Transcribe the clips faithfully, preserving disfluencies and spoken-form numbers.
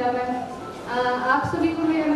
सोनिता ma'am. आप सभी को मेरा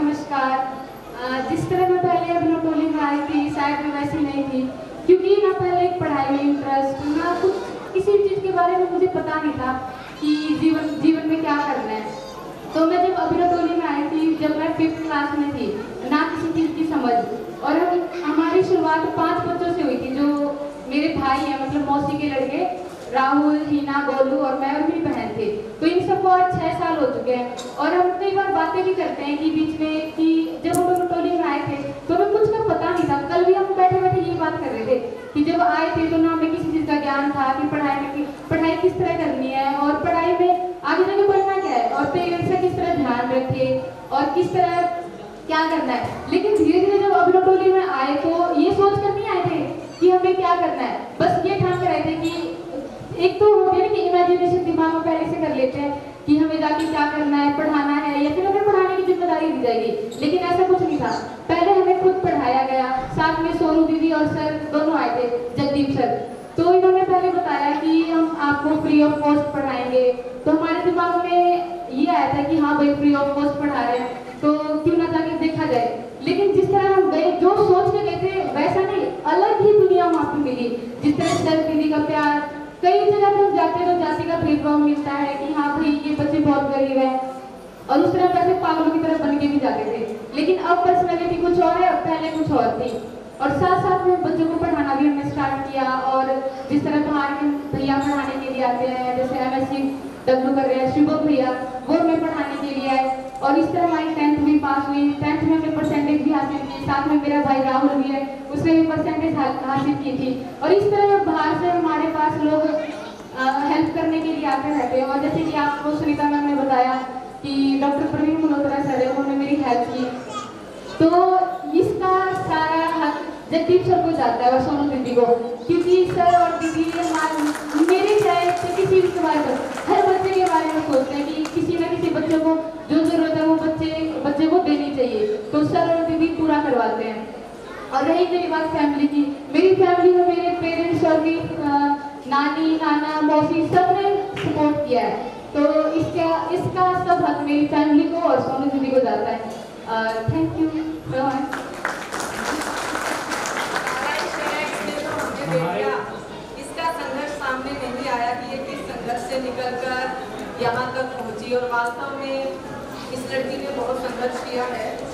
नमस्कार। जिस तरह मैं पहले अभिनव टोली में आई थी शायद मैं वैसी नहीं थी, क्योंकि ना पहले एक पढ़ाई में इंटरेस्ट, ना कुछ किसी चीज़ के बारे में मुझे पता नहीं था कि जीवन जीवन में क्या करना है। तो मैं जब अभिनव टोली में आई थी, जब मैं फिफ्थ क्लास में थी, ना किसी चीज़ की समझ, और हम हमारी शुरुआत पांच बच्चों से हुई थी जो मेरे भाई हैं, मतलब मौसी के लड़के राहुल, हीना, गोलू और मैं और मेरी बहन थे। तो इन सबको आज छः साल हो चुके हैं और हम कई बार बातें भी करते हैं कि बीच में कि जब हम अभिनव टोली में आए थे तो हमें कुछ का पता नहीं था। कल भी हम बैठे बैठे यही बात कर रहे थे कि जब आए थे तो ना हमें किसी चीज़ का ज्ञान था कि पढ़ाई में पढ़ाई किस तरह करनी है और पढ़ाई में आगे जाके बढ़ना क्या है और पेरेंट्स का किस तरह ध्यान रखे और किस तरह क्या करना है। लेकिन धीरे धीरे जब अभिनव टोली में आए तो ये सोच कर नहीं आए थे कि हमें क्या करना है, बस ये ठान कर आए थे कि एक तो होते हैं कि इमेजिनेशन दिमाग में पहले से कर लेते हैं कि हमें जाके क्या करना है, पढ़ाना है या फिर हमें पढ़ाने की जिम्मेदारी दी जाएगी। लेकिन ऐसा कुछ नहीं था। पहले हमें खुद पढ़ाया गया, साथ में सोनू दीदी और सर दोनों आए थे, जगदीप सर। तो इन्होंने पहले बताया कि हम आपको फ्री ऑफ कॉस्ट पढ़ाएंगे। तो हमारे दिमाग में ये आया था कि हाँ भाई फ्री ऑफ कॉस्ट पढ़ा रहे हैं तो क्यों ना जाके देखा जाए। लेकिन जिस तरह हम गए, जो सोच के गए थे वैसा नहीं, अलग ही दुनिया वहाँ पे मिली। जिस तरह सर दीदी का प्यार, कई जगह पे हम जाते हैं तो जाति का भेदभाव मिलता है कि हाँ भाई ये बच्चे बहुत गरीब है, और उस तरह वैसे पागलों की तरह बन के भी जाते थे। लेकिन अब पर्सनैलिटी कुछ और है, अब पहले कुछ और थी। और साथ साथ में बच्चों को पढ़ाना भी हमने स्टार्ट किया। और जिस तरह बाहर के भैया पढ़ाने के लिए आते हैं, जैसे एम एस सी डब्ल्यू कर रहे हैं शुभम भैया, वो हमें पढ़ाने के लिए आए। और इस तरह हमारी टेंथ भी पास हुई। टेंथ में हमने परसेंटेज भी हासिल की, साथ में मेरा भाई राहुल भी है, उसने भी परसेंटेज हासिल की थी। और इस तरह बाहर से हमारे पास लोग हेल्प करने के लिए आते रहते हैं। और जैसे कि आपको सुनीता मैम ने बताया कि डॉक्टर प्रवीण मल्होत्रा सर है, उन्होंने मेरी हेल्प की। तो इसका सारा हक जगदीप सर को जाता है और सोनू दीदी को, क्योंकि सर और दीदी मेरे चाहे किसी भी बारे में, हर बच्चे के बारे में सोचते हैं कि किसी न किसी बच्चे को जो जरूरत है वो बच्चे बच्चे को देनी चाहिए। तो सर और दीदी पूरा करवाते हैं। और रही मेरी बात फैमिली की, मेरी फैमिली में मेरे पेरेंट्स और भी नानी, नाना, मौसी सब ने सपोर्ट किया है। तो इसका इसका सब हक मेरी फैमिली को और सोनू दीदी को जाता है। Thank you so much. इसका संघर्ष सामने नहीं आया कि ये किस संघर्ष से निकलकर यहाँ तक पहुँची, और वास्तव में इस लड़की ने बहुत संघर्ष किया है।